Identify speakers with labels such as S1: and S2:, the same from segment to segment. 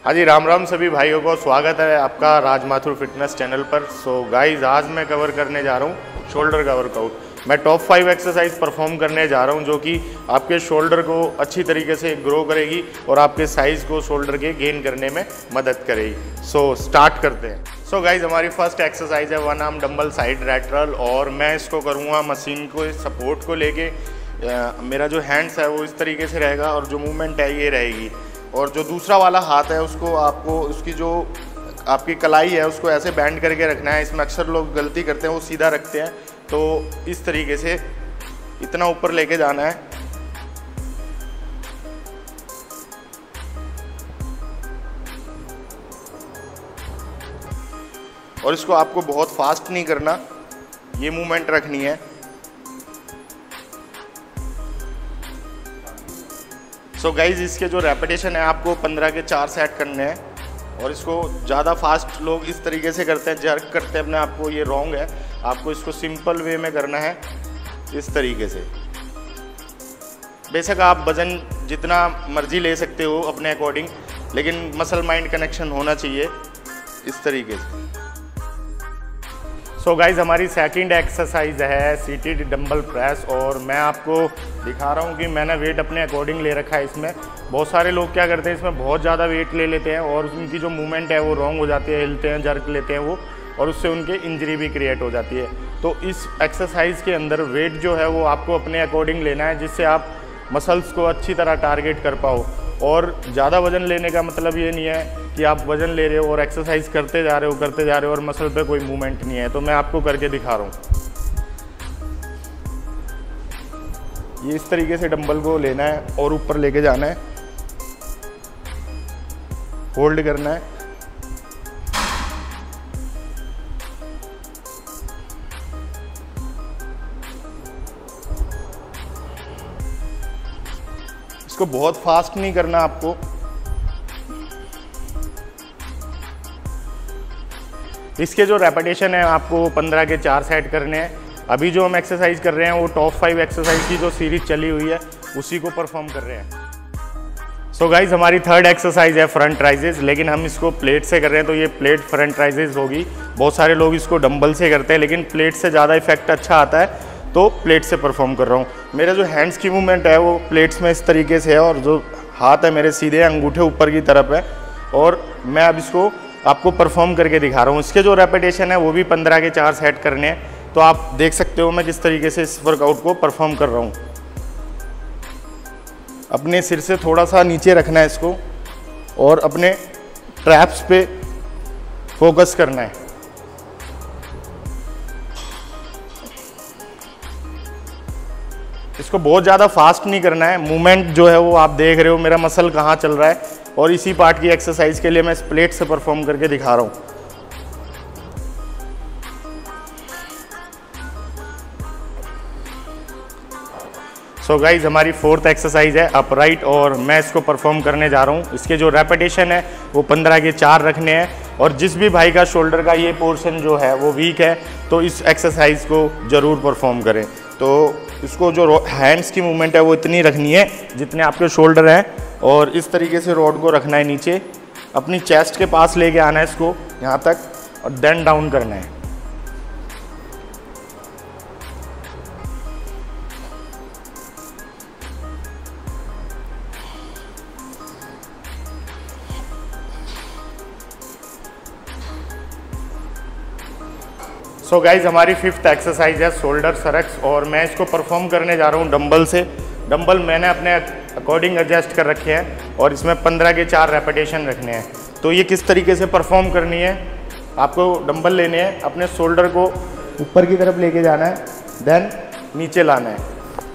S1: हाँ जी, राम राम सभी भाइयों को, स्वागत है आपका राज माथुर फिटनेस चैनल पर। सो गाइज, आज मैं कवर करने जा रहा हूँ शोल्डर का वर्कआउट। मैं टॉप 5 एक्सरसाइज परफॉर्म करने जा रहा हूँ जो कि आपके शोल्डर को अच्छी तरीके से ग्रो करेगी और आपके साइज़ को शोल्डर के गेन करने में मदद करेगी। सो स्टार्ट करते हैं। सो गाइज, हमारी फर्स्ट एक्सरसाइज है 1 आर्म डंबल साइड लैटरल, और मैं इसको करूँगा मशीन को सपोर्ट को लेके। मेरा जो हैंड्स है वो इस तरीके से रहेगा और जो मूवमेंट है ये रहेगी, और जो दूसरा वाला हाथ है उसको आपको उसकी जो आपकी कलाई है उसको ऐसे बैंड करके रखना है। इसमें अक्सर लोग गलती करते हैं, वो सीधा रखते हैं, तो इस तरीके से इतना ऊपर लेके जाना है। और इसको आपको बहुत फास्ट नहीं करना, ये मूवमेंट रखनी है। सो गाइज, इसके जो रेपिटेशन है आपको 15 के 4 सेट करने हैं, और इसको ज़्यादा फास्ट लोग इस तरीके से करते हैं, जर्क करते हैं अपने आप को, ये रॉन्ग है। आपको इसको सिंपल वे में करना है इस तरीके से। बेशक आप वज़न जितना मर्जी ले सकते हो अपने अकॉर्डिंग, लेकिन मसल माइंड कनेक्शन होना चाहिए इस तरीके से। सो गाइज, हमारी सेकंड एक्सरसाइज है सीटेड डंबल प्रेस, और मैं आपको दिखा रहा हूँ कि मैंने वेट अपने अकॉर्डिंग ले रखा है। इसमें बहुत सारे लोग क्या करते हैं, इसमें बहुत ज़्यादा वेट ले लेते हैं और उनकी जो मूवमेंट है वो रॉन्ग हो जाती है, हिलते हैं, जर्क लेते हैं वो, और उससे उनके इंजरी भी क्रिएट हो जाती है। तो इस एक्सरसाइज के अंदर वेट जो है वो आपको अपने अकॉर्डिंग लेना है, जिससे आप मसल्स को अच्छी तरह टारगेट कर पाओ। और ज़्यादा वज़न लेने का मतलब ये नहीं है कि आप वज़न ले रहे हो और एक्सरसाइज करते जा रहे हो और मसल पे कोई मूवमेंट नहीं है। तो मैं आपको करके दिखा रहा हूँ। ये इस तरीके से डंबल को लेना है और ऊपर लेके जाना है, होल्ड करना है। इसको बहुत फास्ट नहीं करना आपको। इसके जो रेपिटेशन है आपको 15 के 4 सेट करने हैं। अभी जो हम एक्सरसाइज कर रहे हैं वो टॉप 5 एक्सरसाइज की जो सीरीज चली हुई है उसी को परफॉर्म कर रहे हैं। सो गाइज, हमारी थर्ड एक्सरसाइज है फ्रंट राइजेज, लेकिन हम इसको प्लेट से कर रहे हैं, तो ये प्लेट फ्रंट राइजेज होगी। बहुत सारे लोग इसको डंबल से करते हैं, लेकिन प्लेट से ज़्यादा इफेक्ट अच्छा आता है, तो प्लेट से परफॉर्म कर रहा हूँ। मेरा जो हैंड्स की मूवमेंट है वो प्लेट्स में इस तरीके से है, और जो हाथ है मेरे सीधे अंगूठे ऊपर की तरफ है, और मैं अब इसको आपको परफॉर्म करके दिखा रहा हूँ। इसके जो रेपिटेशन है वो भी 15 के 4 सेट करने हैं। तो आप देख सकते हो मैं किस तरीके से इस वर्कआउट को परफॉर्म कर रहा हूँ। अपने सिर से थोड़ा सा नीचे रखना है इसको, और अपने ट्रैप्स पे फोकस करना है। इसको बहुत ज़्यादा फास्ट नहीं करना है। मूवमेंट जो है वो आप देख रहे हो, मेरा मसल कहाँ चल रहा है, और इसी पार्ट की एक्सरसाइज के लिए मैं इस प्लेट से परफॉर्म करके दिखा रहा हूँ। सो गाइज, हमारी फोर्थ एक्सरसाइज है अपराइट, और मैं इसको परफॉर्म करने जा रहा हूँ। इसके जो रेपिटेशन है वो 15 के 4 रखने हैं। और जिस भी भाई का शोल्डर का ये पोर्शन जो है वो वीक है, तो इस एक्सरसाइज को ज़रूर परफॉर्म करें। तो इसको जो हैंड्स की मूवमेंट है वो इतनी रखनी है जितने आपके शोल्डर हैं, और इस तरीके से रॉड को रखना है नीचे, अपनी चेस्ट के पास लेके आना है इसको यहाँ तक, और देन डाउन करना है। सो गाइज, हमारी फिफ्थ एक्सरसाइज है शोल्डर सरक्स, और मैं इसको परफॉर्म करने जा रहा हूँ डंबल से। डंबल मैंने अपने अकॉर्डिंग एडजस्ट कर रखे हैं, और इसमें 15 के 4 रेपिटेशन रखने हैं। तो ये किस तरीके से परफॉर्म करनी है, आपको डंबल लेने हैं, अपने शोल्डर को ऊपर की तरफ लेके जाना है, देन नीचे लाना है।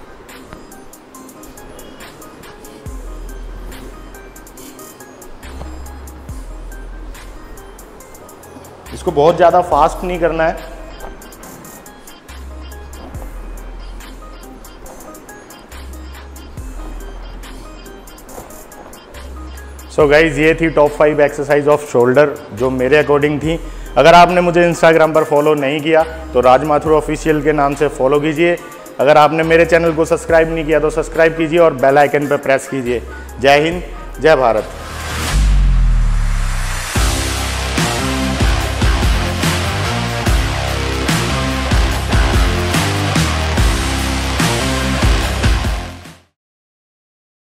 S1: इसको बहुत ज़्यादा फास्ट नहीं करना है। सो गाइज, ये थी टॉप 5 एक्सरसाइज ऑफ शोल्डर जो मेरे अकॉर्डिंग थी। अगर आपने मुझे इंस्टाग्राम पर फॉलो नहीं किया तो राज माथुर ऑफिशियल के नाम से फॉलो कीजिए। अगर आपने मेरे चैनल को सब्सक्राइब नहीं किया तो सब्सक्राइब कीजिए और बेल आइकन पर प्रेस कीजिए। जय हिंद, जय भारत।